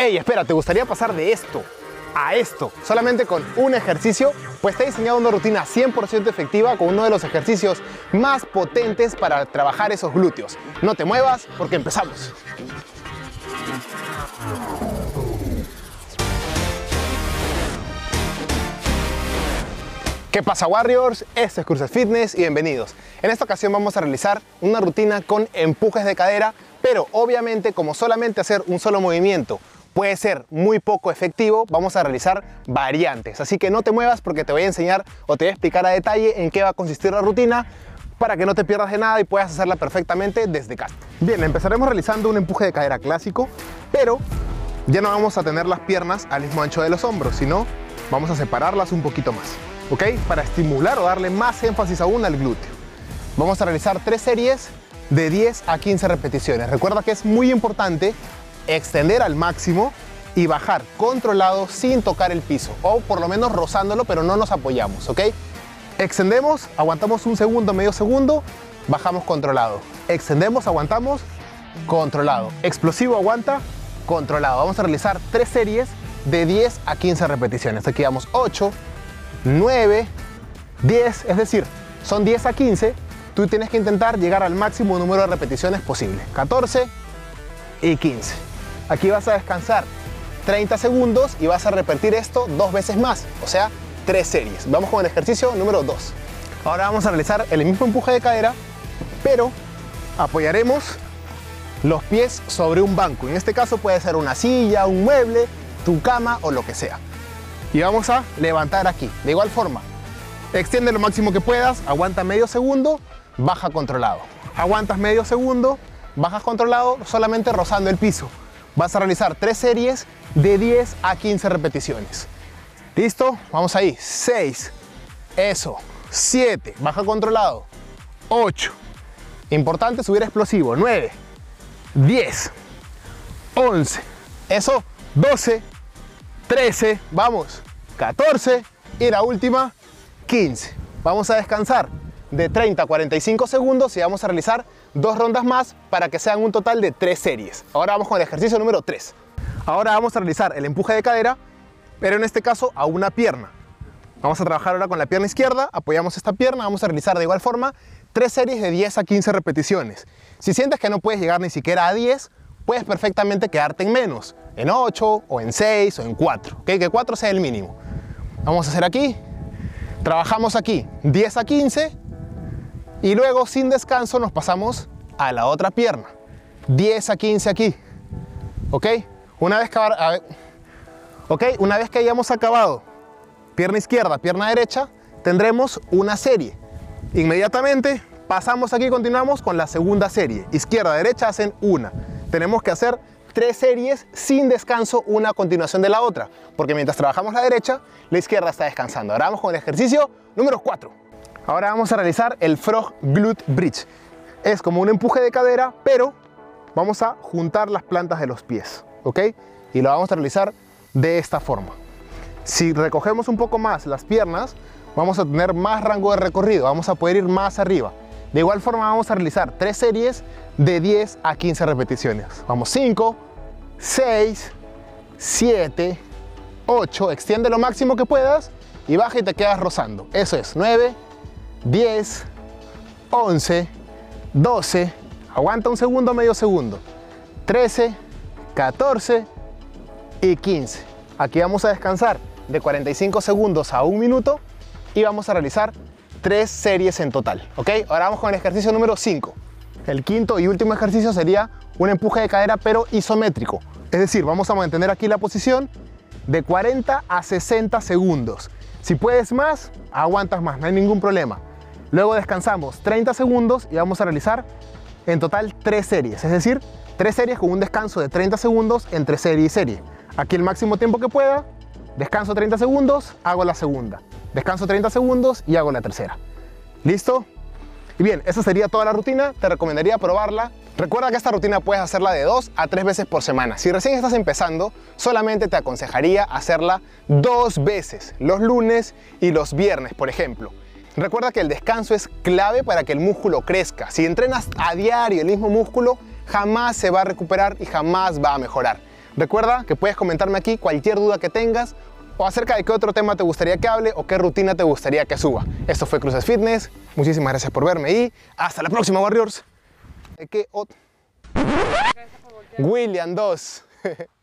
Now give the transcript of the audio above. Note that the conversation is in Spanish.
Hey, espera, ¿te gustaría pasar de esto a esto solamente con un ejercicio? Pues te he diseñado una rutina 100% efectiva con uno de los ejercicios más potentes para trabajar esos glúteos. No te muevas porque empezamos. ¿Qué pasa, Warriors? Esto es Cruces Fitness y bienvenidos. En esta ocasión vamos a realizar una rutina con empujes de cadera, pero obviamente como solamente hacer un solo movimiento puede ser muy poco efectivo, vamos a realizar variantes. Así que no te muevas porque te voy a enseñar o te voy a explicar a detalle en qué va a consistir la rutina para que no te pierdas de nada y puedas hacerla perfectamente desde casa. Bien, empezaremos realizando un empuje de cadera clásico, pero ya no vamos a tener las piernas al mismo ancho de los hombros, sino vamos a separarlas un poquito más, ¿ok? Para estimular o darle más énfasis aún al glúteo. Vamos a realizar 3 series de 10 a 15 repeticiones. Recuerda que es muy importante extender al máximo y bajar controlado sin tocar el piso, o por lo menos rozándolo, pero no nos apoyamos, ¿ok? Extendemos, aguantamos un segundo, medio segundo, bajamos controlado. Extendemos, aguantamos, controlado. Explosivo, aguanta, controlado. Vamos a realizar 3 series de 10 a 15 repeticiones. Aquí vamos 8, 9, 10, es decir, son 10 a 15. Tú tienes que intentar llegar al máximo número de repeticiones posible. 14 y 15. Aquí vas a descansar 30 segundos y vas a repetir esto 2 veces más, o sea, 3 series. Vamos con el ejercicio número 2. Ahora vamos a realizar el mismo empuje de cadera, pero apoyaremos los pies sobre un banco. En este caso puede ser una silla, un mueble, tu cama o lo que sea. Y vamos a levantar aquí. De igual forma, extiende lo máximo que puedas, aguanta medio segundo, baja controlado. Aguantas medio segundo, bajas controlado, solamente rozando el piso. Vas a realizar 3 series de 10 a 15 repeticiones. ¿Listo? Vamos ahí. 6. Eso. 7. Baja controlado. 8. Importante subir explosivo. 9. 10. 11. Eso. 12. 13. Vamos. 14. Y la última. 15. Vamos a descansar de 30 a 45 segundos y vamos a realizar 2 rondas más para que sean un total de 3 series. Ahora vamos con el ejercicio número 3. Ahora vamos a realizar el empuje de cadera, pero en este caso a una pierna. Vamos a trabajar ahora con la pierna izquierda, apoyamos esta pierna, vamos a realizar de igual forma 3 series de 10 a 15 repeticiones. Si sientes que no puedes llegar ni siquiera a 10, puedes perfectamente quedarte en menos, en 8 o en 6 o en 4, ¿okay? Que 4 sea el mínimo. Vamos a hacer aquí, trabajamos aquí 10 a 15 y luego sin descanso nos pasamos a la otra pierna, 10 a 15 aquí, ¿ok? Una vez que hayamos acabado pierna izquierda, pierna derecha, tendremos una serie. Inmediatamente pasamos aquí y continuamos con la segunda serie. Izquierda, derecha hacen una. Tenemos que hacer 3 series sin descanso, una a continuación de la otra, porque mientras trabajamos la derecha, la izquierda está descansando. Ahora vamos con el ejercicio número 4. Ahora vamos a realizar el Frog Glute Bridge. Es como un empuje de cadera, pero vamos a juntar las plantas de los pies, ¿ok? Y lo vamos a realizar de esta forma. Si recogemos un poco más las piernas, vamos a tener más rango de recorrido, vamos a poder ir más arriba. De igual forma vamos a realizar 3 series de 10 a 15 repeticiones. Vamos 5, 6, 7, 8, extiende lo máximo que puedas y baja y te quedas rozando. Eso es, 9, 10, 11, 12, aguanta un segundo, medio segundo, 13, 14 y 15. Aquí vamos a descansar de 45 segundos a 1 minuto y vamos a realizar 3 series en total, ¿ok? Ahora vamos con el ejercicio número 5. El quinto y último ejercicio sería un empuje de cadera pero isométrico. Es decir, vamos a mantener aquí la posición de 40 a 60 segundos. Si puedes más, aguantas más, no hay ningún problema. Luego descansamos 30 segundos y vamos a realizar en total 3 series, es decir, 3 series con un descanso de 30 segundos entre serie y serie. Aquí el máximo tiempo que pueda, descanso 30 segundos, hago la segunda. Descanso 30 segundos y hago la tercera. ¿Listo? Y bien, esa sería toda la rutina, te recomendaría probarla. Recuerda que esta rutina puedes hacerla de 2 a 3 veces por semana. Si recién estás empezando, solamente te aconsejaría hacerla 2 veces, los lunes y los viernes, por ejemplo. Recuerda que el descanso es clave para que el músculo crezca. Si entrenas a diario el mismo músculo, jamás se va a recuperar y jamás va a mejorar. Recuerda que puedes comentarme aquí cualquier duda que tengas o acerca de qué otro tema te gustaría que hable o qué rutina te gustaría que suba. Esto fue Cruces Fitness, muchísimas gracias por verme y hasta la próxima, Warriors. William 2.